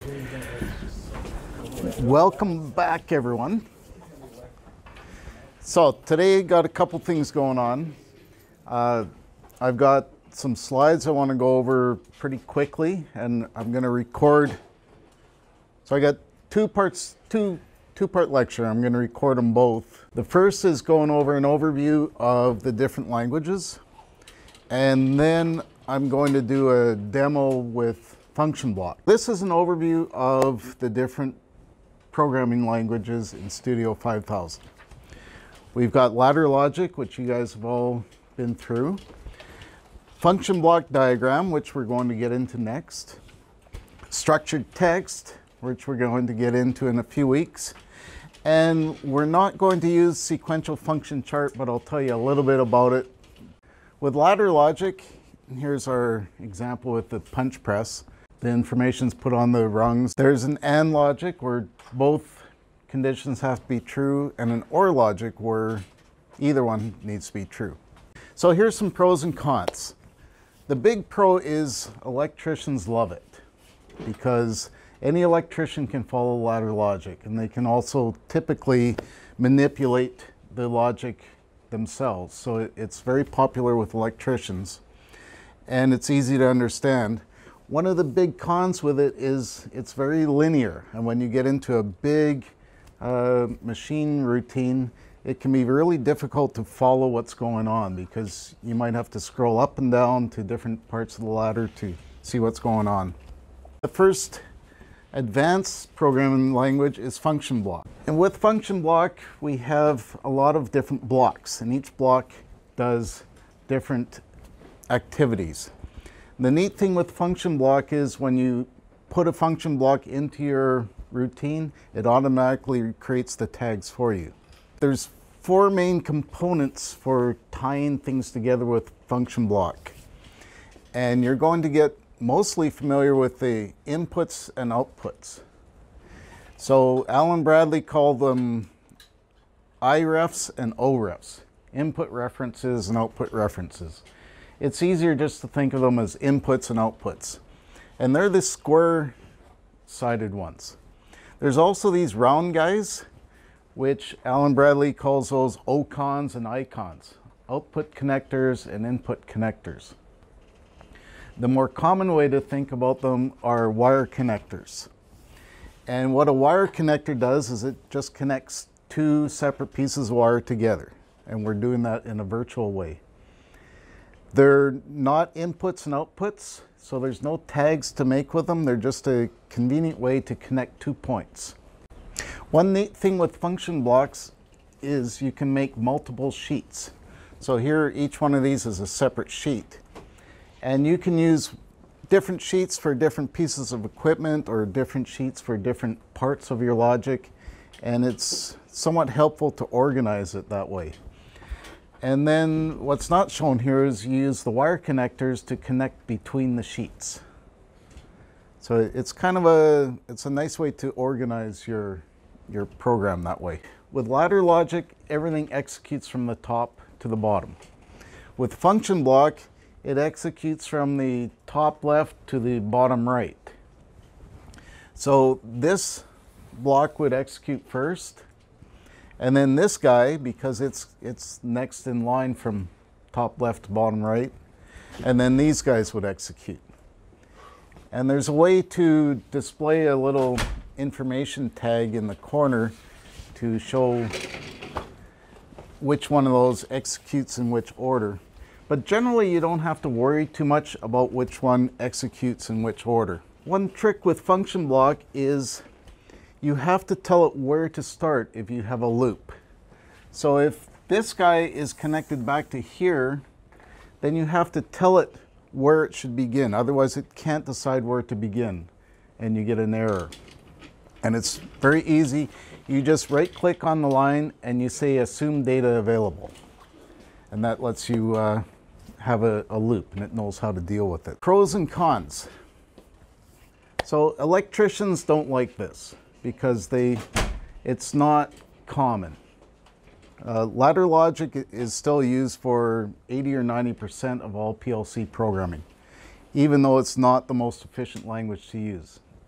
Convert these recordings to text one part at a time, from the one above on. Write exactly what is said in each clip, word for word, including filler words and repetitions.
Welcome back, everyone. So today got a couple things going on. Uh, I've got some slides I want to go over pretty quickly, and I'm going to record. So I got two parts, two two-part lecture. I'm going to record them both. The first is going over an overview of the different languages, and then I'm going to do a demo with Function Block. This is an overview of the different programming languages in Studio five thousand. We've got ladder logic, which you guys have all been through. Function block diagram, which we're going to get into next. Structured text, which we're going to get into in a few weeks. And we're not going to use sequential function chart, but I'll tell you a little bit about it. With ladder logic, here's our example with the punch press. The information's put on the rungs. There's an AND logic where both conditions have to be true, and an OR logic where either one needs to be true. So here's some pros and cons. The big pro is electricians love it, because any electrician can follow ladder logic, and they can also typically manipulate the logic themselves. So it, it's very popular with electricians, and it's easy to understand. One of the big cons with it is it's very linear, and when you get into a big uh, machine routine, it can be really difficult to follow what's going on, because you might have to scroll up and down to different parts of the ladder to see what's going on. The first advanced programming language is Function Block. And with Function Block, we have a lot of different blocks, and each block does different activities. The neat thing with Function Block is when you put a function block into your routine, it automatically creates the tags for you. There's four main components for tying things together with Function Block. And you're going to get mostly familiar with the inputs and outputs. So Alan Bradley called them I refs and O refs, input references and output references. It's easier just to think of them as inputs and outputs. And they're the square-sided ones. There's also these round guys, which Alan Bradley calls those O cons and icons, output connectors and input connectors. The more common way to think about them are wire connectors. And what a wire connector does is it just connects two separate pieces of wire together. And we're doing that in a virtual way. They're not inputs and outputs, so there's no tags to make with them. They're just a convenient way to connect two points. One neat thing with function blocks is you can make multiple sheets. So here, each one of these is a separate sheet. And you can use different sheets for different pieces of equipment or different sheets for different parts of your logic. And it's somewhat helpful to organize it that way. And then what's not shown here is you use the wire connectors to connect between the sheets. So it's kind of a, it's a nice way to organize your, your program that way. With ladder logic, everything executes from the top to the bottom. With function block, it executes from the top left to the bottom right. So this block would execute first, and then this guy, because it's, it's next in line from top left to bottom right, and then these guys would execute. And there's a way to display a little information tag in the corner to show which one of those executes in which order. But generally, you don't have to worry too much about which one executes in which order. One trick with function block is you have to tell it where to start if you have a loop. So if this guy is connected back to here, then you have to tell it where it should begin. Otherwise, it can't decide where to begin, and you get an error. And it's very easy. You just right-click on the line, and you say Assume Data Available. And that lets you uh, have a, a loop, and it knows how to deal with it. Pros and cons. So electricians don't like this because they, it's not common. Uh, ladder logic is still used for eighty or ninety percent of all P L C programming, even though it's not the most efficient language to use.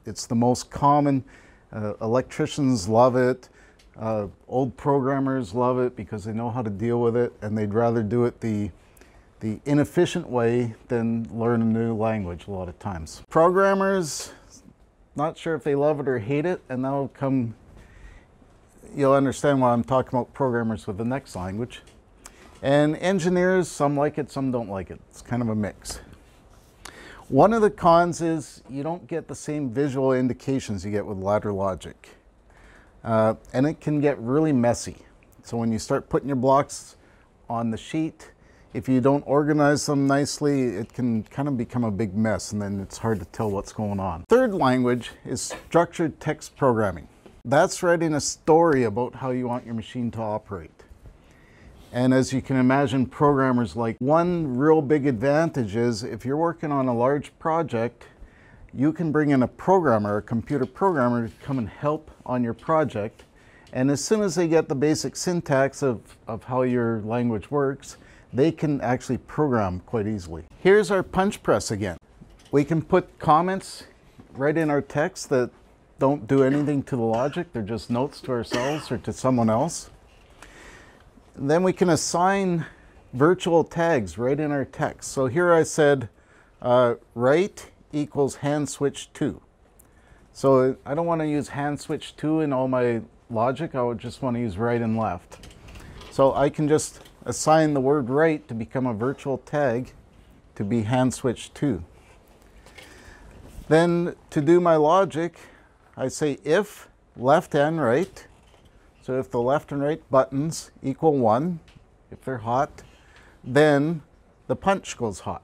It's the most common. Uh, electricians love it. Uh, old programmers love it because they know how to deal with it, and they'd rather do it the, the inefficient way than learn a new language a lot of times. Programmers, not sure if they love it or hate it, and that'll come, you'll understand why I'm talking about programmers with the next language. And engineers, some like it, some don't like it. It's kind of a mix. One of the cons is you don't get the same visual indications you get with ladder logic. Uh, and it can get really messy. So when you start putting your blocks on the sheet, if you don't organize them nicely, it can kind of become a big mess, and then it's hard to tell what's going on. Third language is structured text programming. That's writing a story about how you want your machine to operate. And as you can imagine, programmers like, one real big advantage is if you're working on a large project, you can bring in a programmer, a computer programmer, to come and help on your project. And as soon as they get the basic syntax of, of how your language works, they can actually program quite easily. Here's our punch press again. We can put comments right in our text that don't do anything to the logic. They're just notes to ourselves or to someone else. And then we can assign virtual tags right in our text. So here I said, uh, write equals hand switch two. So I don't want to use hand switch two in all my logic. I would just want to use right and left. So I can just assign the word right to become a virtual tag to be hand switch two. Then to do my logic, I say if left and right. So if the left and right buttons equal one, if they're hot, then the punch goes hot.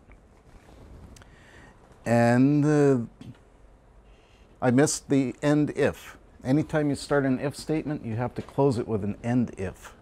And uh, I missed the end if. Anytime you start an if statement, you have to close it with an end if.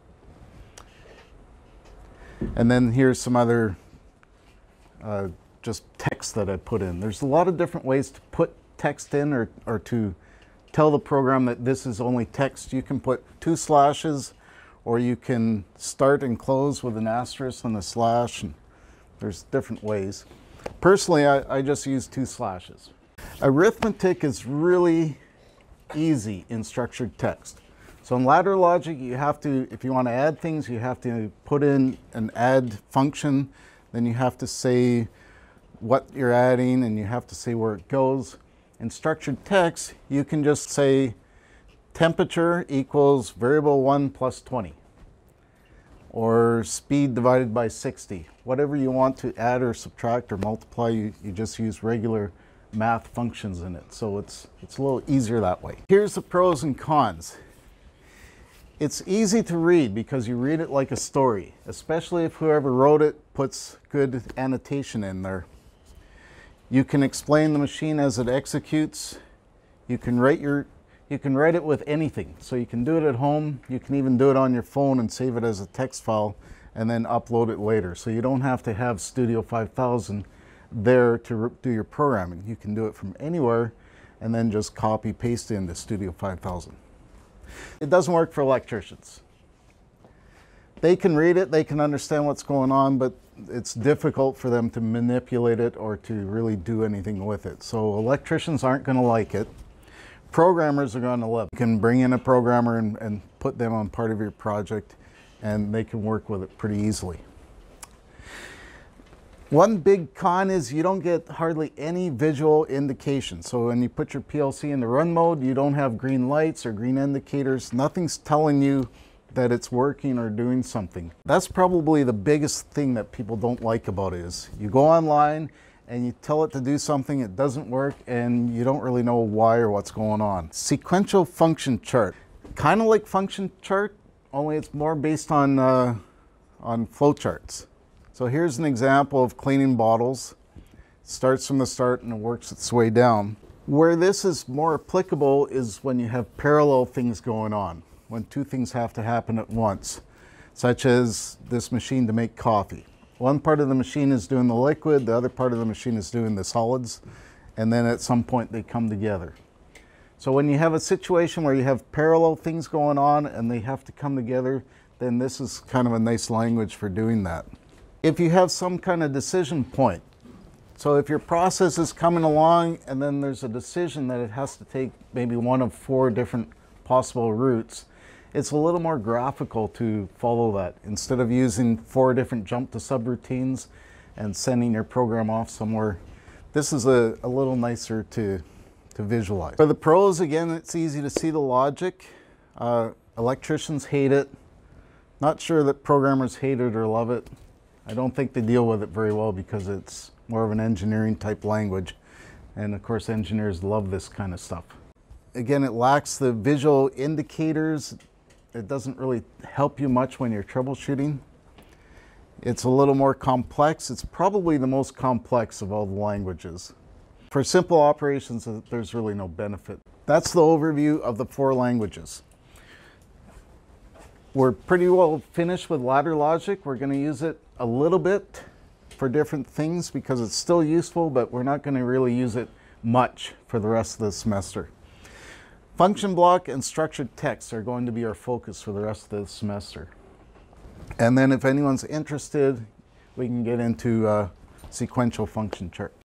And then here's some other uh, just text that I put in. There's a lot of different ways to put text in, or, or to tell the program that this is only text. You can put two slashes, or you can start and close with an asterisk and a slash. And there's different ways. Personally, I, I just use two slashes. Arithmetic is really easy in structured text. So in ladder logic, you have to, if you want to add things, you have to put in an add function. Then you have to say what you're adding, and you have to say where it goes. In structured text, you can just say temperature equals variable one plus twenty, or speed divided by sixty. Whatever you want to add or subtract or multiply, you, you just use regular math functions in it. So it's, it's a little easier that way. Here's the pros and cons. It's easy to read because you read it like a story, especially if whoever wrote it puts good annotation in there. You can explain the machine as it executes. You can write your, you can write it with anything. So you can do it at home. You can even do it on your phone and save it as a text file and then upload it later. So you don't have to have Studio five thousand there to do your programming. You can do it from anywhere and then just copy paste it into Studio five thousand. It doesn't work for electricians. They can read it, they can understand what's going on, but it's difficult for them to manipulate it or to really do anything with it. So electricians aren't going to like it. Programmers are going to love it. You can bring in a programmer and, and put them on part of your project, and they can work with it pretty easily. One big con is you don't get hardly any visual indication. So when you put your P L C in the run mode, you don't have green lights or green indicators. Nothing's telling you that it's working or doing something. That's probably the biggest thing that people don't like about it, is you go online and you tell it to do something, it doesn't work, and you don't really know why or what's going on. Sequential function chart. Kind of like function chart, only it's more based on, uh, on flowcharts. So here's an example of cleaning bottles. It starts from the start and it works its way down. Where this is more applicable is when you have parallel things going on, when two things have to happen at once, such as this machine to make coffee. One part of the machine is doing the liquid, the other part of the machine is doing the solids, and then at some point they come together. So when you have a situation where you have parallel things going on and they have to come together, then this is kind of a nice language for doing that. If you have some kind of decision point, So if your process is coming along and then there's a decision that it has to take maybe one of four different possible routes, it's a little more graphical to follow that. Instead of using four different jump to subroutines and sending your program off somewhere, this is a, a little nicer to, to visualize. For the pros, again, it's easy to see the logic. Uh, electricians hate it. Not sure that programmers hate it or love it. I don't think they deal with it very well because it's more of an engineering type language. And of course, engineers love this kind of stuff. Again, it lacks the visual indicators. It doesn't really help you much when you're troubleshooting. It's a little more complex. It's probably the most complex of all the languages. For simple operations, there's really no benefit. That's the overview of the four languages. We're pretty well finished with ladder logic. We're going to use it a little bit for different things because it's still useful, but we're not going to really use it much for the rest of the semester. Function block and structured text are going to be our focus for the rest of the semester. And then if anyone's interested, we can get into uh, sequential function chart.